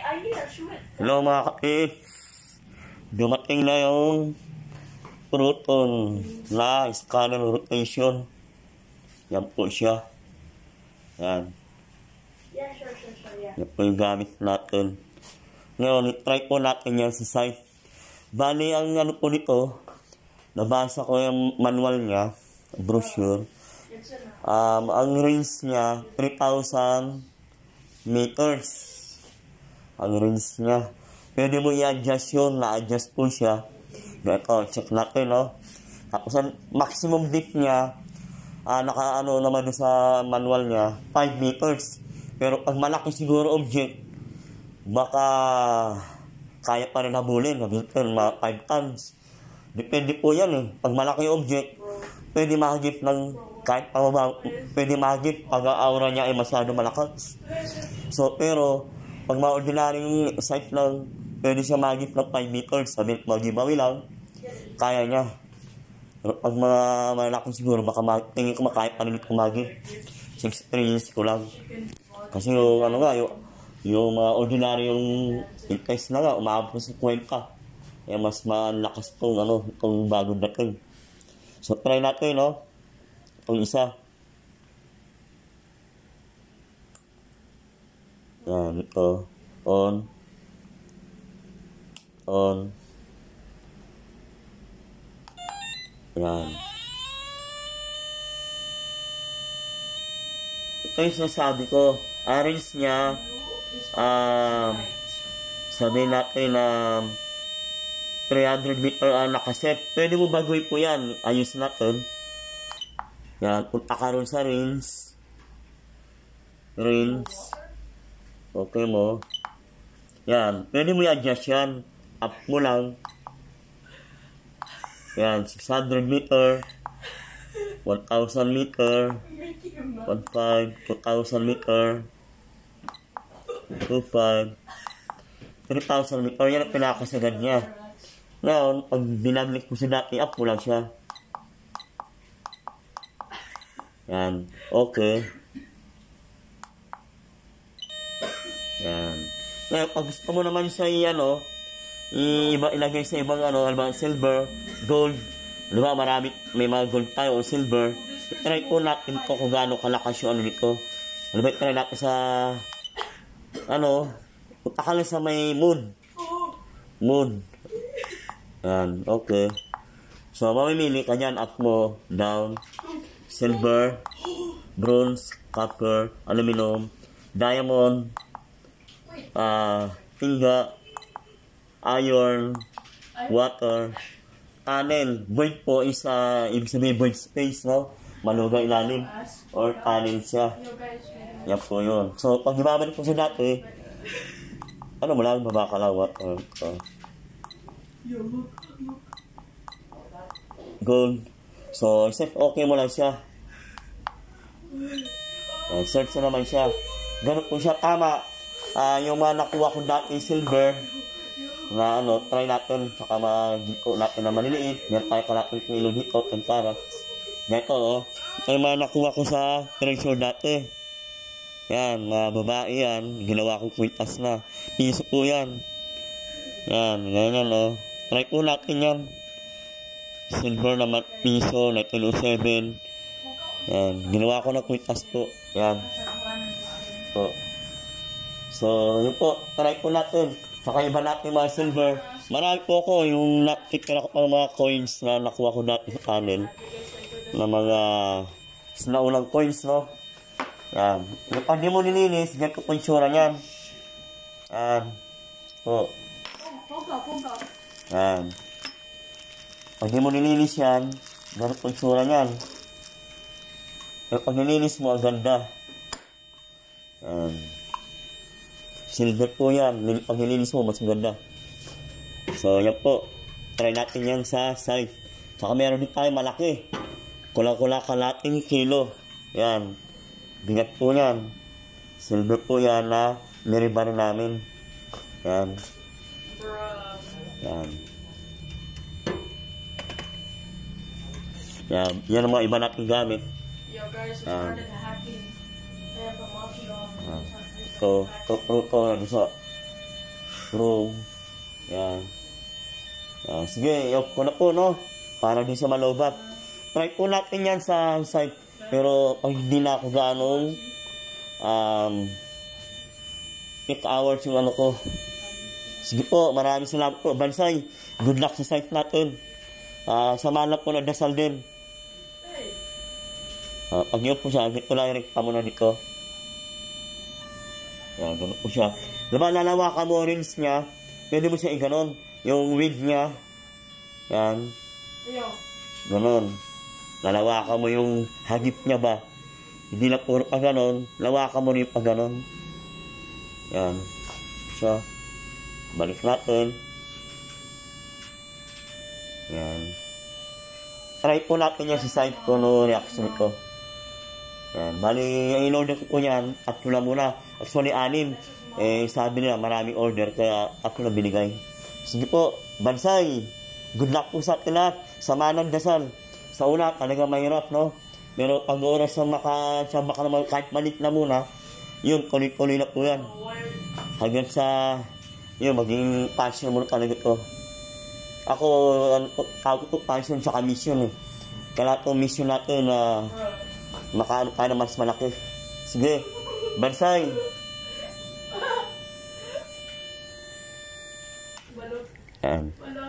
Hello mga kapit. Dumating na yung proton na scanner rotation. Yan po siya. Yan. Yan po yung gamit natin. Ngayon, try po natin yan sa site. Bali, ang ano po nito, nabasa ko yung manual niya, brochure. Ang range niya, 3,000 meters. Ang range niya. Pwede mo i-adjust yun, na-adjust po siya. Ito, check natin, no? Tapos, ang maximum depth niya, naka-ano naman sa manual niya, 5 meters. Pero pag malaki siguro object, baka kaya pa rin habulin, mga 5 tons. Depende po yan eh. Pag malaki object, pwede mahagip ng kahit pababa, pwede mahagip pag aura niya ay masyado malakas. So, pero, pag mga ordinaryong site lang, pwede siya mahagip ng 5 meters. Sabi, mag-giveaway lang, kaya niya. Pero pag mga malaki siguro, baka tingin ko makaya pa rin kumagip. 6 experience ko lang. Kasi yung, ano nga, yung mga ordinaryong test na nga, umabot sa 50. Kaya mas malakas itong bagong dating. So, try natin, no? Itong isa. Yan, ito. On. Yan. Ito yung sinasabi ko. Arrange niya, sabihin natin na 300 meter nakaset. Pwede mo bagoy po yan. Ayos natin. Yan. Punta ka rin sa range. Okay mo. Yan. Pwede mo i-adjust yan. Up mo lang. Yan. 600 meter. 1,000 meter. 1,500. 2,000 meter. 2,500. 3,000 meter. Yan ang pinakasagad niya. Ngayon, pag binablik mo sa dati, up mo lang siya. Yan. Okay. Yan. Ngayon, pag gusto mo naman siya ilagay sa ibang silver, gold. Diba, may mga gold tayo o silver. Try po natin to kung gaano kalakas yung nito. Try natin sa, punta ka lang sa may moon. Yan, okay. So, mamimili ka dyan, up mo, down, silver, bronze, copper, aluminum, diamond, tinga, iron, water, tunnel. Void po is, ibig sabihin void space, no? Malugang ilalim, or tunnel siya. Yan po yun. So, pag ibabalik po sa dati, mo lang, babaka lang, water, gold. So, set okay mo lang siya. Search na naman siya. Ganun po siya, tama. Yung mga nakuha ko dati silver, na try natin, saka magito natin na maliliit. Yan tayo ka natin kilo dito, tempara. Ganito, ito yung mga nakuha ko sa treasure dati. Yan, mga babae yan. Ginawa ko kwintas na. Piso po yan. Yan, ganyan, try po natin yan. Silver na piso, 1907. Yan, ginawa ko na kwintas po. Yan. So, yun po, try po natin. Saka iba natin mga silver. Marami po ako yung nakikita ko pang mga coins na nakuha ko dati sa panel. Na mga sinaunang coins, no? Yan. Pag di mo nilinis, ganito po yung sura niyan. Yan. Po. Yan. Pag di mo nilinis yan, ganito po yung sura niyan. Pero pag nilinis mo, ang ganda. Yan. Silver po yan. Pag nilinis mo, mas ganda. So, yan po. Try natin yan sa site. Saka meron din tayo malaki. Kulang-kulang kalating kilo. Yan. Bigat po yan. Silver po yan na niribar namin. Yan. Yan. Yan. Yan ang mga iba natin gamit. Yo guys, we started hacking. I have a mochi on. Ito, ito, room. Yan. Sige, i-off ko na po, no? Para din sa malobat. Try po natin yan sa site. Pero pag hindi na ako ganong peak hours yung ano ko. Sige po, maraming salamat po. Bansay, good luck sa site natin. Samahan na po na dasal din. Pag yun po siya, ko lang yung muna dito. Yan, gano'n po siya. Diba, lalawakan mo rinse niya. Pwede mo siya i-ganon. Yung wig niya. Yan. Ganon. Lalawakan mo yung hagip niya ba. Hindi na puro pa ganon. Lawakan mo rin pa ganon. Yan. So, balik natin. Yan. Try po natin yan sa site ko no reaction ko. Yan. Bali, in-order ko po yan. At ko na muna. Actually, 6. Sabi nila maraming order kaya ako na binigay. Sige po, Bansay. Good luck po sa atin lahat. Samahan ng dasal. Sa una, talaga mahirap, no? Pero pag oras na baka naman kahit malit na muna, yun, kulit-kulit na po yan. Hanggang sa, yun, maging passion mo na talaga to. Ako, tawag ko passion sa mission eh. Kaya itong mission natin na makaano tayo na mas malaki. Sige, Bansay. Balot. Yan. Wala